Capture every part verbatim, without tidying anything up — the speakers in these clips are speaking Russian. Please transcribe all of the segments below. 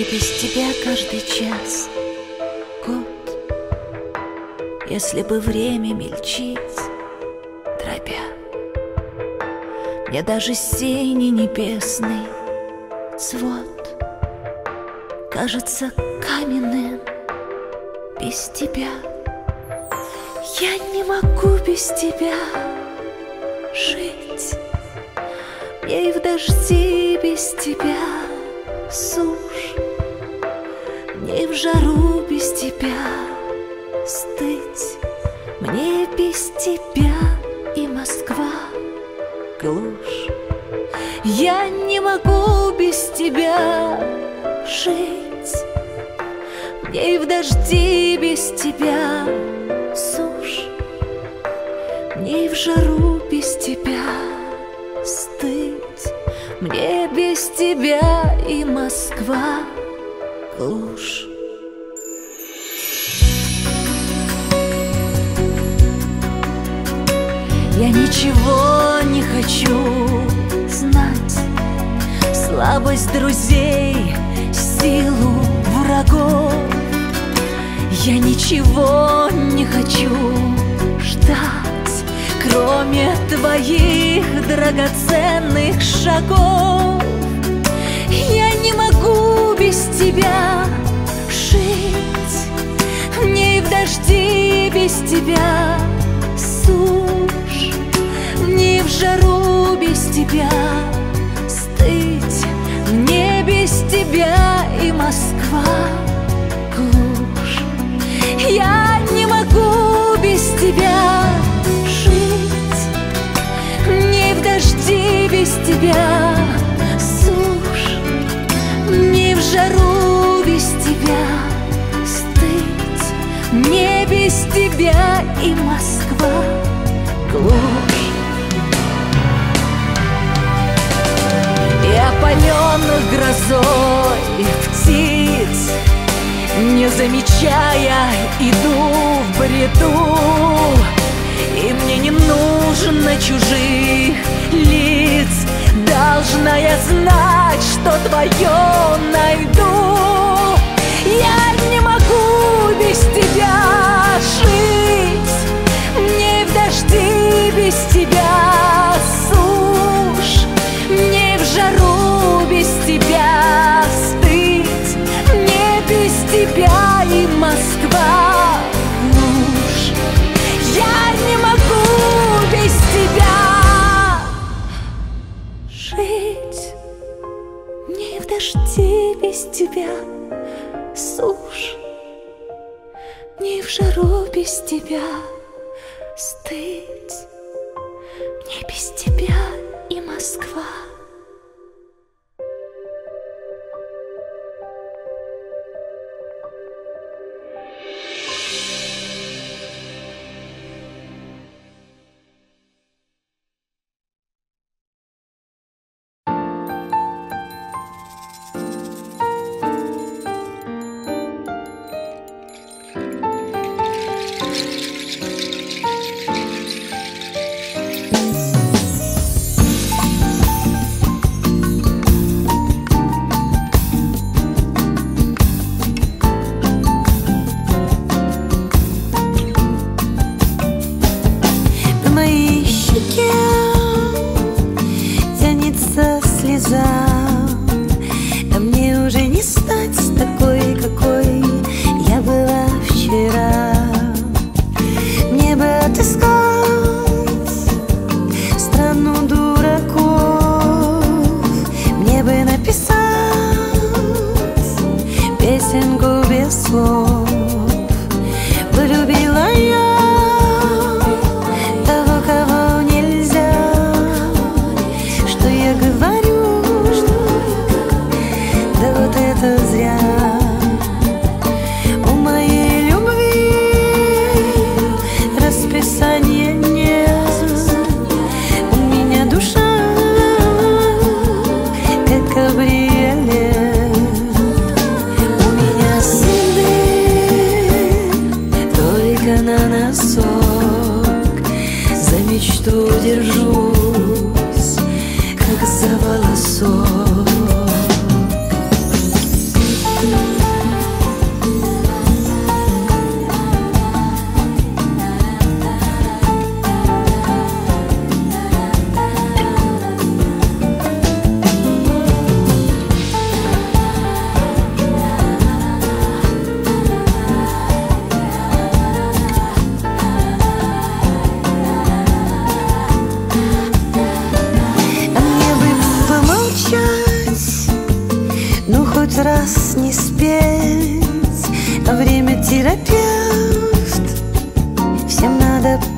Мне без тебя каждый час год. Если бы время мельчить, дробя, мне даже синий небесный свод кажется каменным без тебя. Я не могу без тебя жить. Мне и в дожди без тебя сушь, мне и в жару без тебя стыть. Мне без тебя и Москва глушь. Я не могу без тебя жить. Мне и в дожди без тебя сушь, мне и в жару без тебя стыть. Мне без тебя и Москва глушь. Я ничего не хочу знать, слабость друзей, силу врагов. Я ничего не хочу ждать, кроме твоих драгоценных шагов. Я не могу без тебя жить. Мне и в дожди без тебя сушь, мне и в жару без тебя стыть. Мне без тебя и Москва глушь. Я не могу без тебя жить. Мне и в дожди без тебя сушь, мне и в жару без тебя стыть. Мне без тебя и Москва глушь. И опаленных грозой птиц, не замечая, иду в бреду. И мне не нужно чужих лиц, должна я знать, что твое найду. Я не могу без тебя жить. Мне и в дожди без тебя сушь, мне и в жару без тебя стыть. Мне без тебя и Москва глушь. Я не могу без тебя жить. Мне и в дожди без тебя сушь, мне и в жару без тебя стыть. Мне без тебя и Москва. Держусь, как за волосок.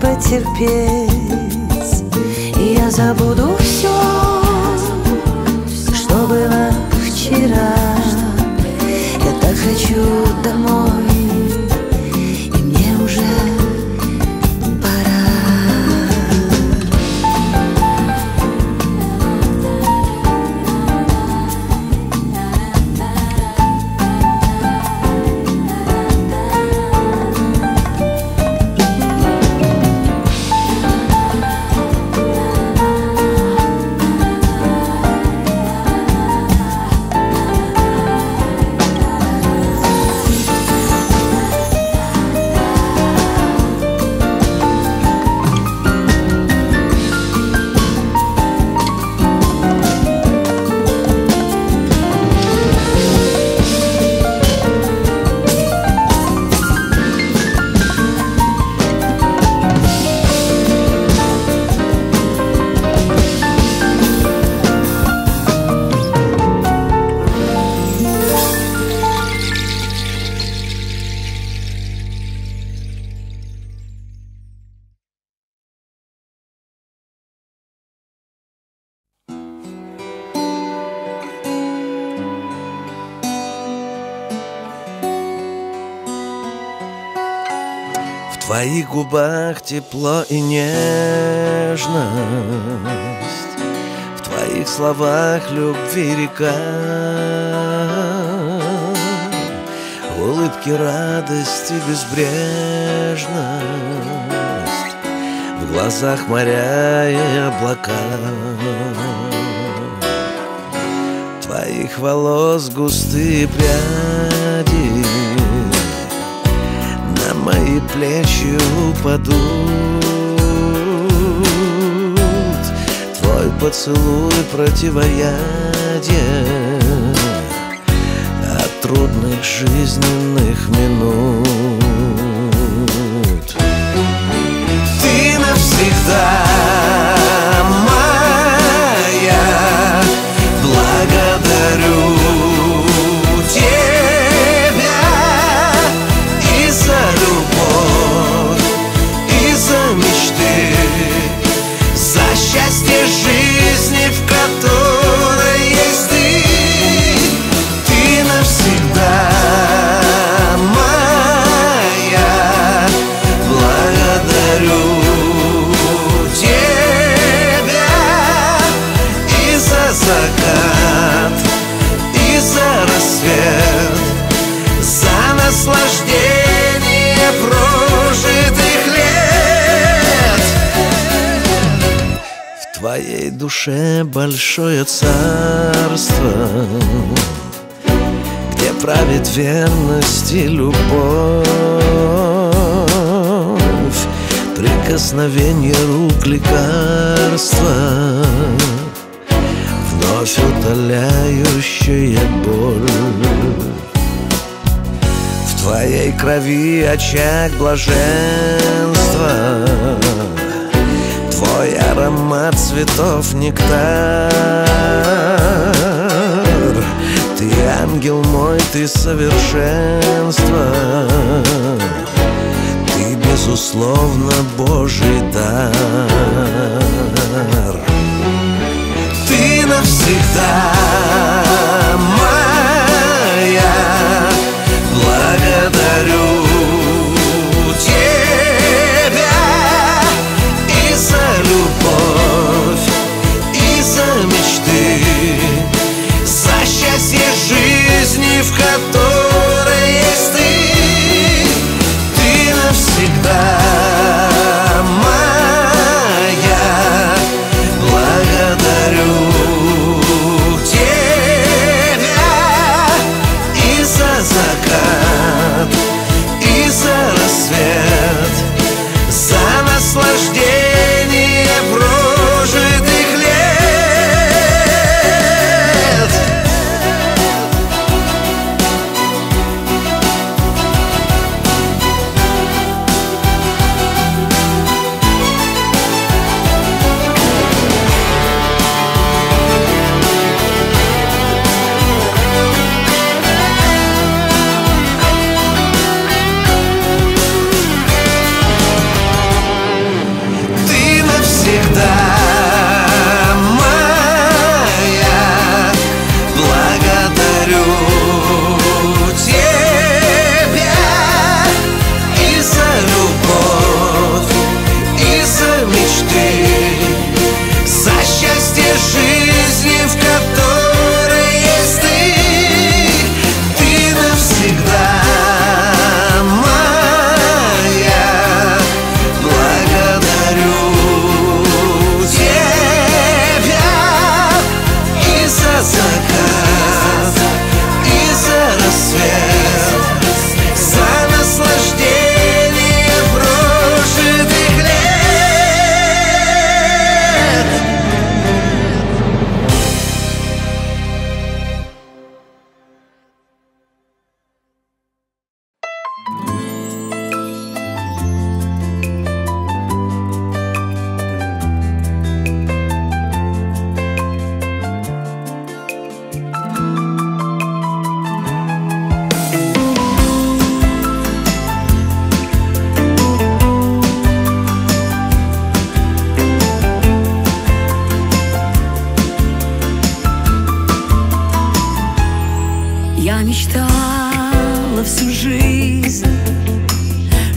потерпеть. И я забуду все, что было вчера. Я так хочу домой, и мне уже В твоих губах тепло и нежность, в твоих словах любви река, в улыбке радости безбрежность, в глазах моря и облака. Твоих волос густые пряди на мои плечи упадут. Твой поцелуй противоядие от трудных жизненных минут. Ты навсегда моя, благодарю тебя и за любовь, и за мечты, за счастье жизни, в которой есть ты. Ты навсегда моя, благодарю тебя и за закат, и за рассвет, за наслаждение прожитых лет. В твоей душе большое царство, где правит верность и любовь. Прикосновение рук лекарства, вновь утоляющая боль. В твоей крови очаг блаженства, твой аромат цветов нектар. Ты ангел мой, ты совершенство, ты безусловно Божий дар. Ты навсегда моя, благодарю тебя и за любовь, и за мечты, за счастье жизни, в которой есть ты. Ты навсегда моя, благодарю тебя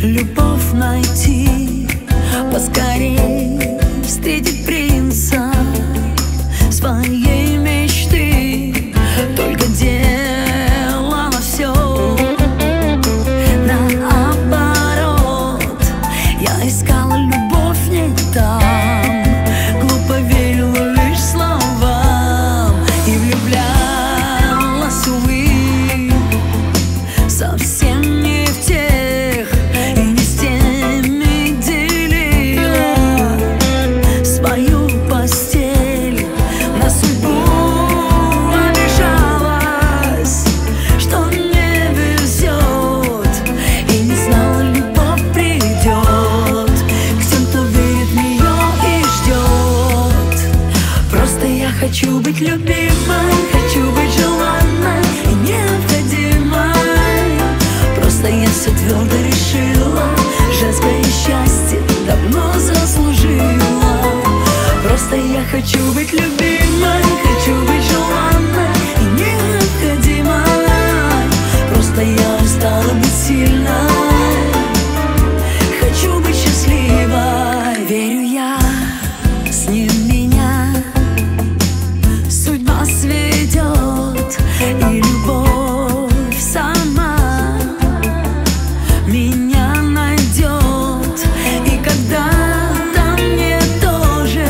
любовь найти, поскорей встретить принца своей мечты. Только делала все наоборот. Я искала любовь не там, глупо верила лишь словам и влюблялась, увы, совсем не в тех и не с теми делила свою постель. На судьбу обижалась, что не везет, и не знала, любовь придет к тем, кто верит в нее и ждет. Просто я хочу быть любимой, хочу быть желанной и необходимой. Просто я все твердо решила, женское счастье давно заслужила. Просто я хочу быть любимой, хочу быть желанной и необходимой. Просто я устала быть сильной, хочу быть счастливой. Верю я, с ним меня судьба сведет, и любовь сама меня найдет. И когда-то мне тоже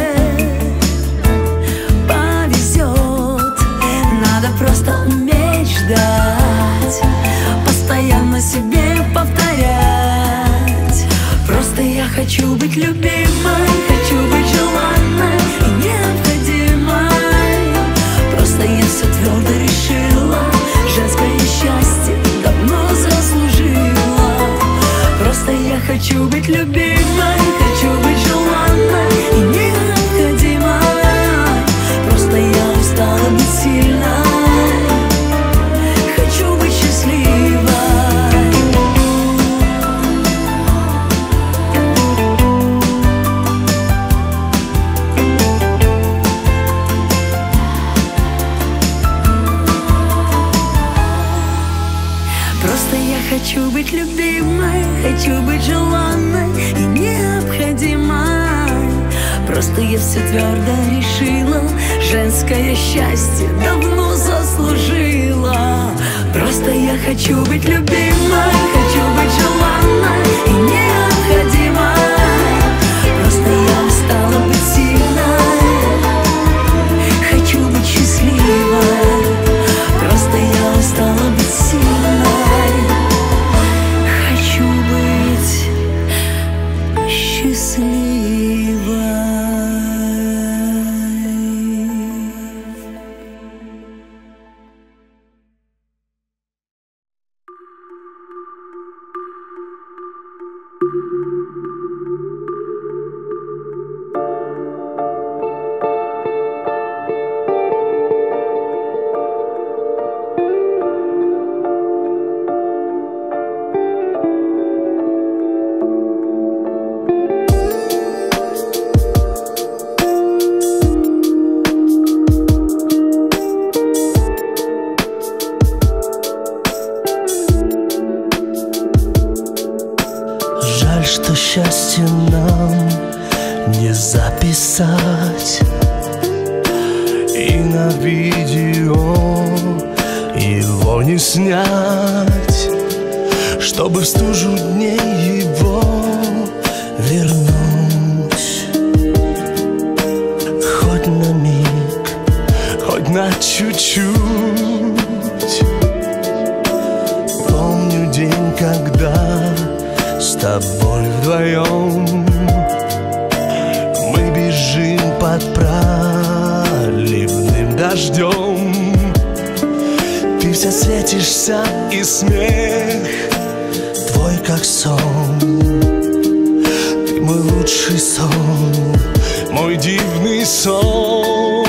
повезет. Надо просто уметь ждать, постоянно себе повторять. Просто я хочу быть любимой, хочу быть желанной и необходимой. Просто я все твердо решила, женское счастье давно заслужила. Просто я хочу быть любимой, хочу быть желанной и необходимой. Просто я устала быть сильной, хочу быть счастливой. Просто я хочу быть любимой, хочу быть желанной и необходимой. Просто я все твердо решила, женское счастье давно заслужила. Просто я хочу быть любимой, хочу быть желанной и необходимой. Просто я устала быть сильной, хочу быть счастливой. Просто я устала быть сильной, хочу быть счастливой. Что счастье нам не записать и на видео его не снять, чтобы в стужу дней его вернуть. Хоть на миг, хоть на чуть-чуть. Помню день, когда с тобой вдвоем мы бежим под проливным дождем. Ты вся светишься, и смех твой как сон. Ты мой лучший сон, мой дивный сон.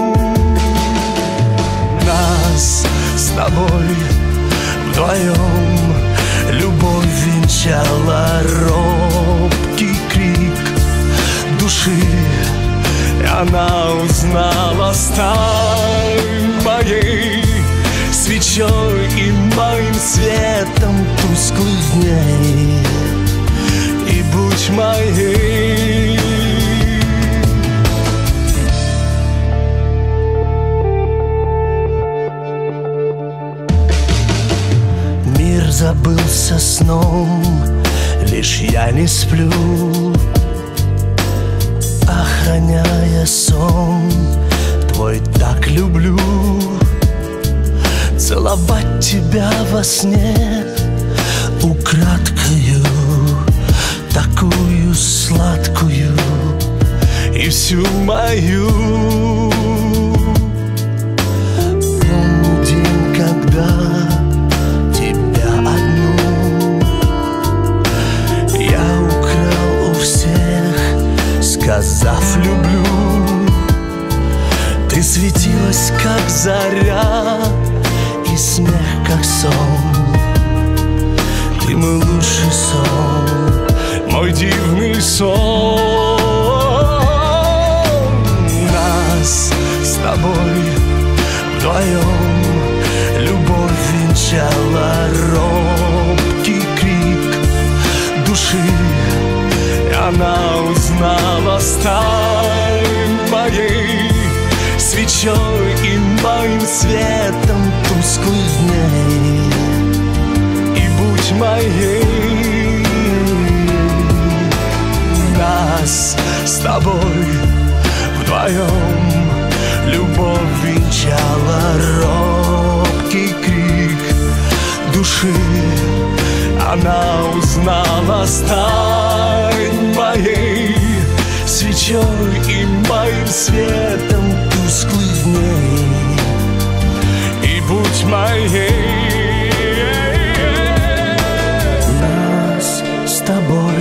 Нас с тобой вдвоем любовь венчала робкий крик души, и она узнала: стань моей свечой и моим светом тусклых дней. я не сплю, охраняя сон твой, так люблю целовать тебя во сне украдкою, такую сладкую и всю мою. Помню день, когда тебя одну я украл у всех, сказав люблю. Ты светилась, как заря, и смех, как сон. Ты мой лучший сон, мой дивный сон. Нас с тобой вдвоем любовь венчала, робкий крик души. Она узнала, стань моей свечой и моим светом тусклых дней, и будь моей. Нас с тобой вдвоем любовь венчала, робкий крик души. Она узнала, стань моей свечой и моим светом тусклых дней, и будь моей. Нас с тобой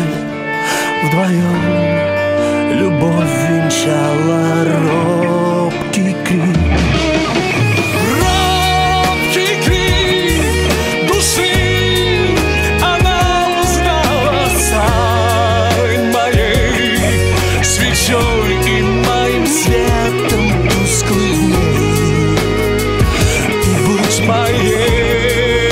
вдвоем любовь венчала, робкий крик. И моим светом тусклых дней, и будь моей.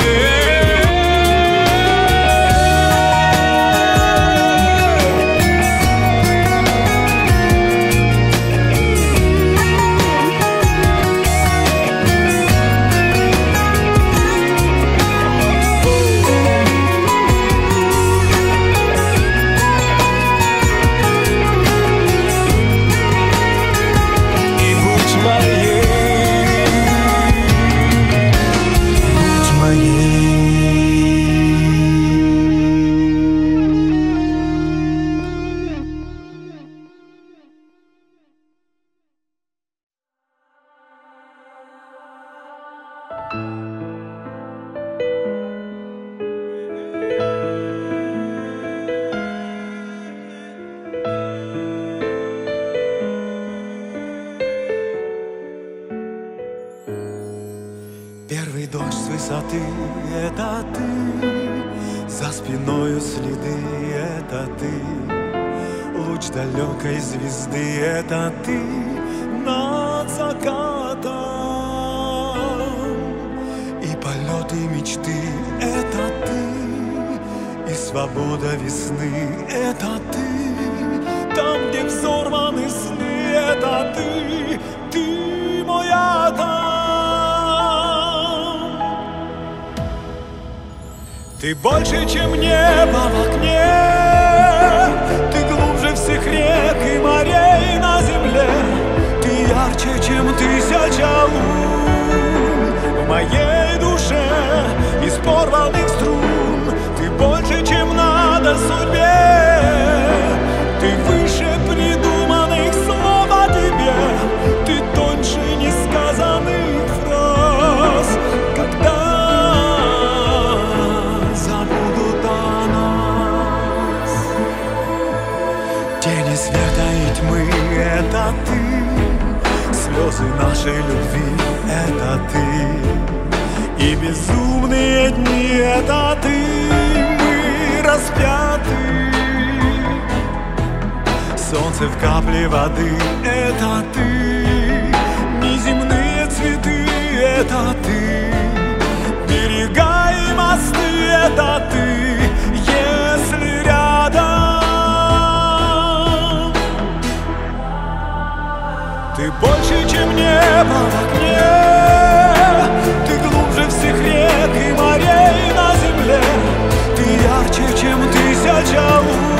Первый дождь с высоты — это ты, за спиною следы — это ты, луч далекой звезды — это ты, над закатом. И полеты мечты — это ты, и свобода весны — это ты, там, где взорваны сны — это ты, ты мой атом. Ты больше, чем небо в окне, ты глубже всех рек и морей на земле, ты ярче, чем тысяча лун в моей душе из порванных струн. Ты больше, чем надо судьбе, ты выше придуманных слов о тебе, ты тоньше несказанных фраз. Когда тени света и тьмы — это ты, слезы нашей любви — это ты, и безумные дни — это ты, мы распяты. Солнце в капле воды — это ты, неземные цветы — это ты, берега и мосты — это ты, если рядом. Ты больше, чем небо в окне, ты глубже всех рек и морей на земле, ты ярче, чем тысяча лун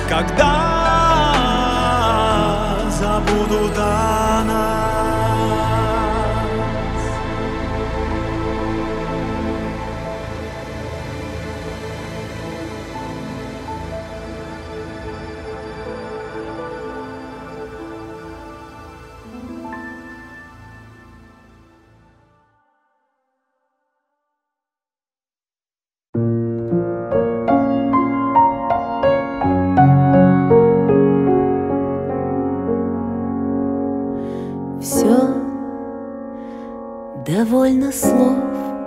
когда забудут о нас. Довольно слов,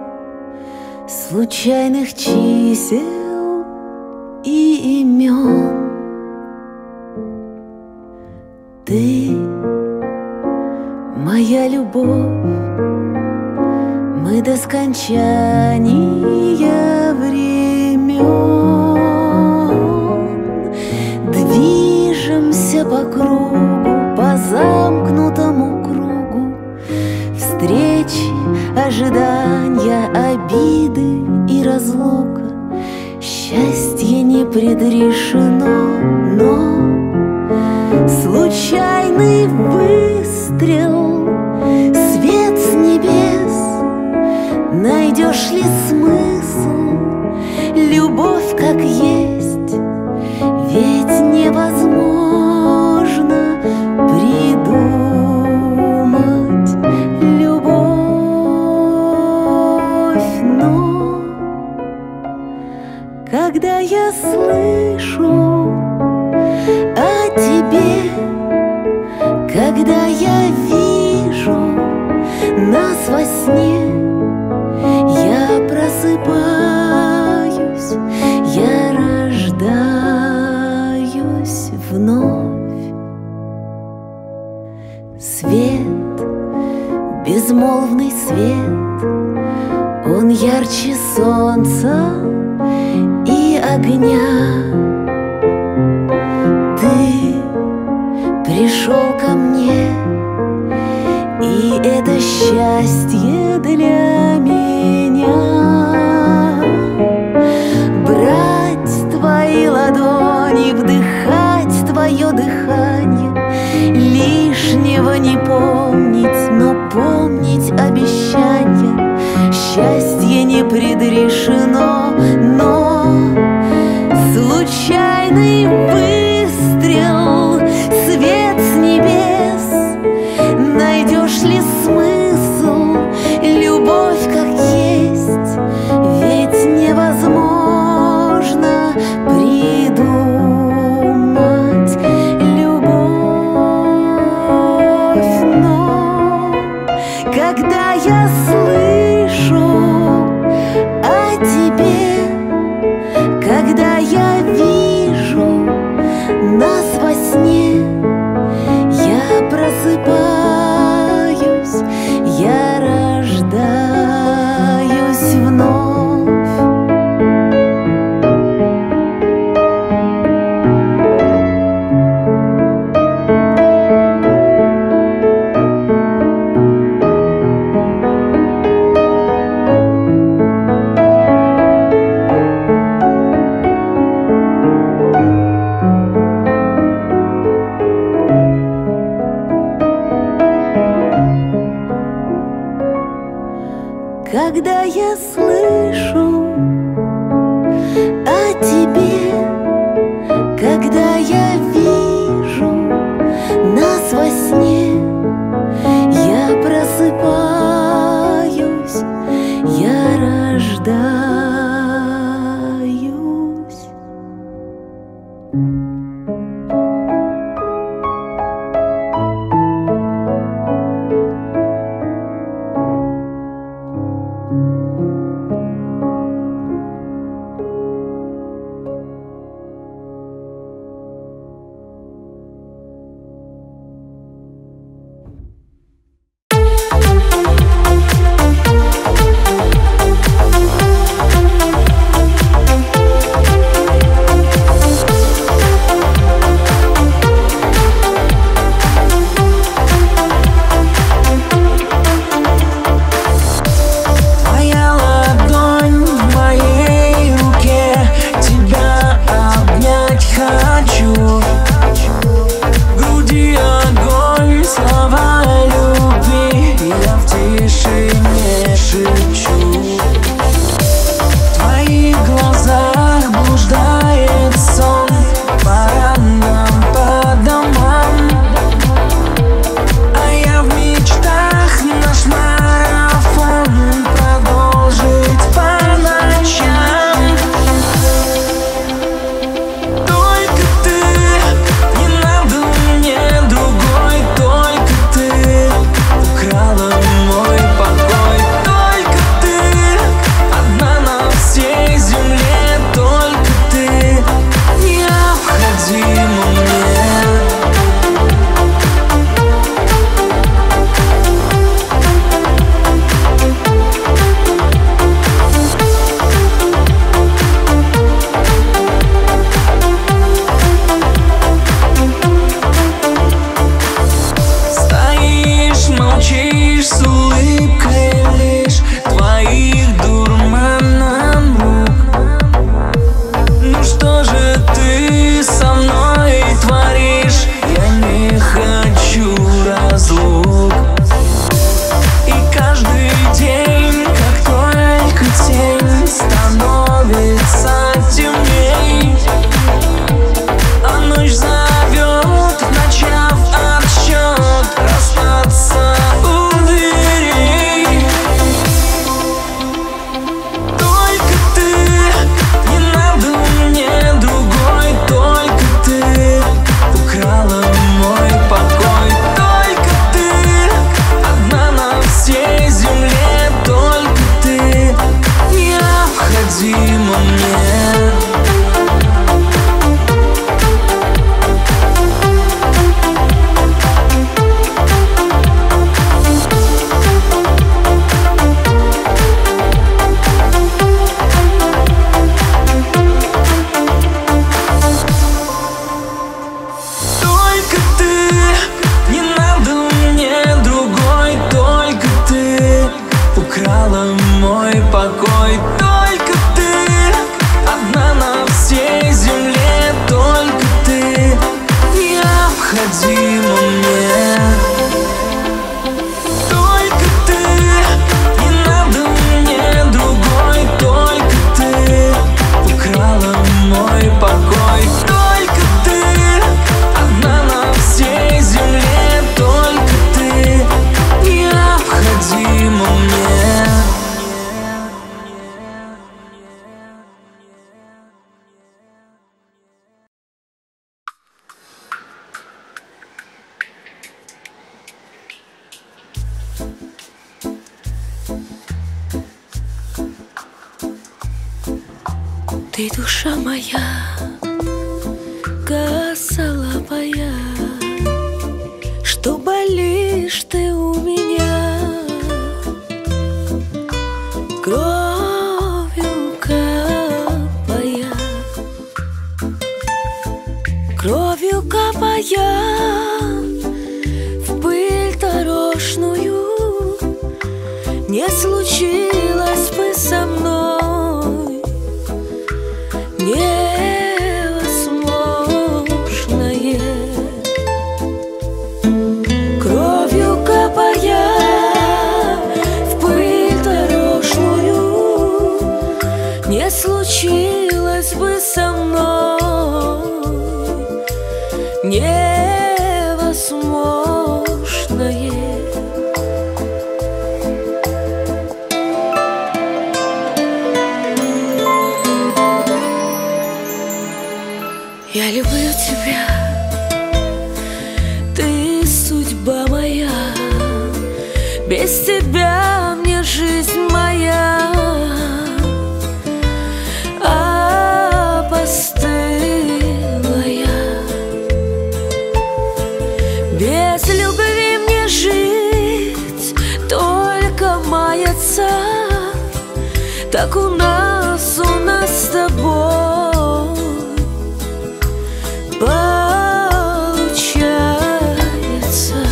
случайных чисел и имен. Ты моя любовь, мы до скончания времен движемся по кругу, по замкнутому кругу встречи, ожидания, обиды и разлука. Счастье не предрешено, но случайный выстрел, свет с небес. Найдешь ли смысл, любовь как есть? Ведь невозможно придумать любовь. Но когда я слышу о тебе, когда я вижу нас во сне, я просыпаюсь, я рождаюсь вновь. Свет, безмолвный свет, он ярче солнца и огня. Ты пришел ко мне, и это счастье для меня. Брать твои ладони, вдыхать твое дыхание, лишнего не помнить, но помнить обещание. Счастье не предрешено, но случайный выстрел, свет с небес. Найдешь ли смысл, любовь как есть? Ведь невозможно придумать любовь. Но когда я слышу о тебе, когда я вижу нас во сне, я просыпаюсь, я рождаюсь вновь. Когда я слышу о тебе, когда я вижу нас во сне, я просыпаюсь, я рождаюсь. мой покой. Только ты одна на всей земле, только ты необходима мне. Только ты, не надо мне другой. Только ты украла мой покой. Только ты одна на всей земле, только ты необходима мне. Ты душа моя, косолапая, что болишь ты у меня, кровью капая, кровью капая в пыль дорожную. Не случилось бы со мной невозможное. Кровью капая в пыль дорожную, не случилось бы со мной невозможное. Я люблю тебя, ты судьба моя, без тебя мне жизнь моя опостылая. Без любви мне жить, только маяться, так у нас, у нас с тобой получается.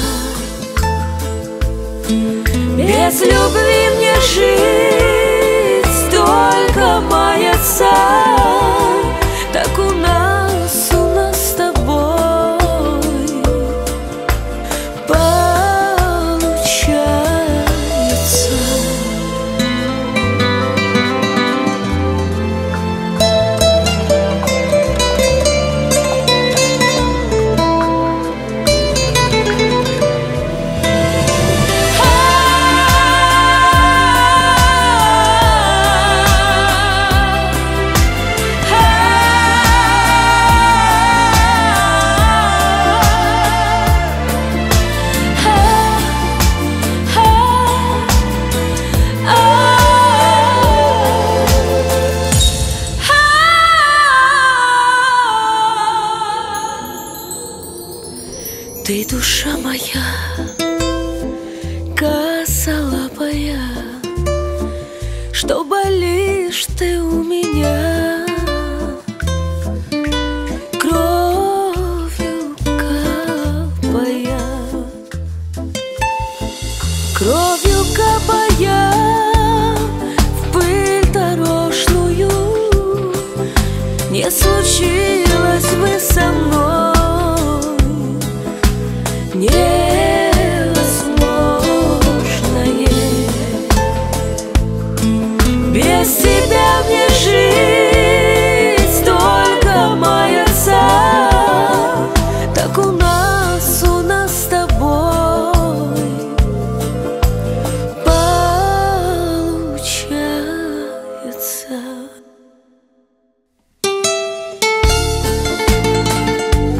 Без любви мне жить, только маяться, так у нас, у нас с тобой получается. Ты душа моя, косолапая, что болишь ты у меня, кровью капая, кровью капая в пыль дорожную. Не случилось бы со мной невозможное. Без тебя мне жить, только маяться, так у нас, у нас с тобой получается.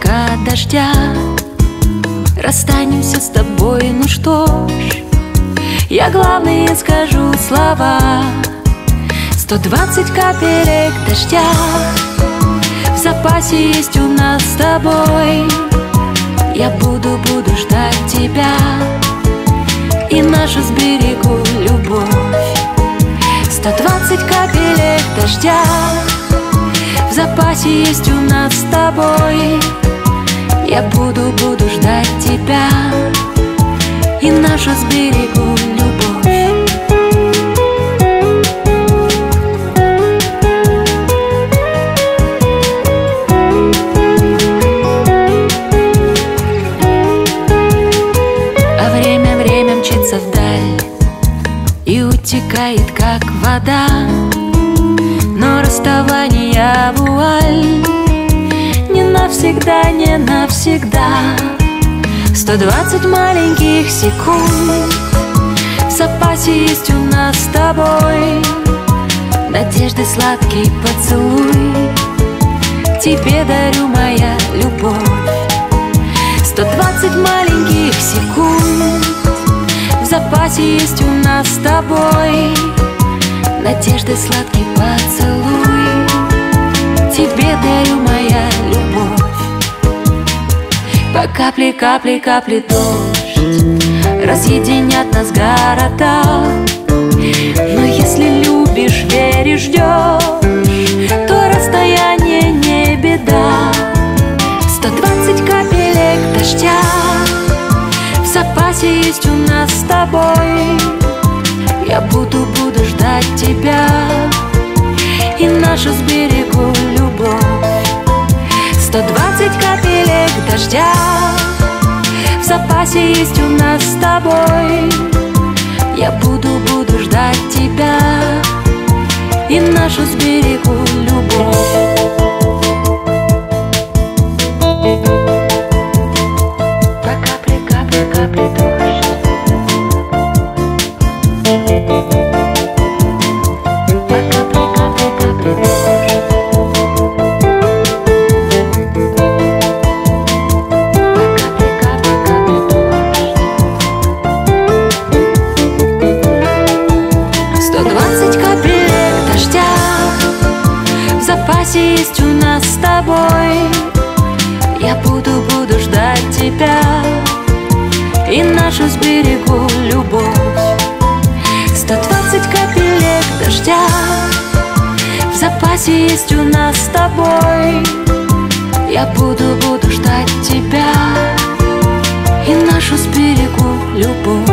капелька дождя. Расстанемся с тобой, ну что ж, я главное скажу слова. Сто двадцать капелек дождя в запасе есть у нас с тобой. Я буду, буду ждать тебя и нашу сберегу любовь. Сто двадцать капелек дождя в запасе есть у нас с тобой. Я буду, буду ждать тебя и нашу сберегу любовь. А время, время мчится вдаль и утекает, как вода. Но расставание вуаль, не навсегда, не навсегда. Сто двадцать маленьких секунд в запасе есть у нас с тобой. Надежды сладкий поцелуй тебе дарю, моя любовь. Сто двадцать маленьких секунд в запасе есть у нас с тобой. Надежды сладкий поцелуй тебе дарю, моя любовь. По капле, капле, капле дождь разъединят нас города. Но если любишь, веришь, ждешь, то расстояние не беда. Сто двадцать капелек дождя в запасе есть у нас с тобой. Я буду, буду ждать тебя и нашу сберегу любовь. Сто двадцать капелек дождя в запасе есть у нас с тобой. Я буду, буду ждать тебя и нашу сберегу любовь. По капле, капле, капле дождь. Есть у нас с тобой. Я буду, буду ждать тебя и нашу сберегу любовь. Сто двадцать капелек дождя в запасе есть у нас с тобой. Я буду, буду ждать тебя и нашу сберегу любовь.